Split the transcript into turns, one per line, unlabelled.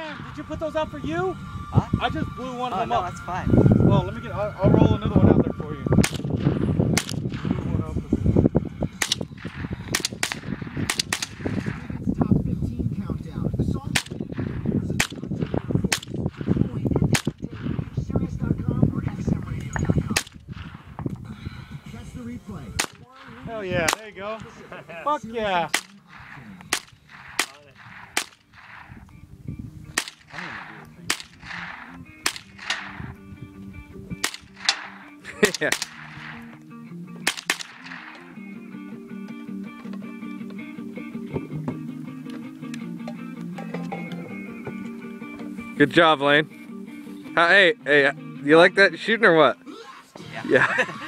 man, did you put those out for you?
Huh?
I just blew one of them
no,
up.
that's fine.
Well, let me get. I'll roll another one out there for you.
Top 15 countdown. The song Sirius.com or xmradio.com. Catch the replay.
Hell yeah, there you go. Fuck yeah.
Yeah. Good job, Lane. Hey, you like that shooting or what?
Yeah.
Yeah.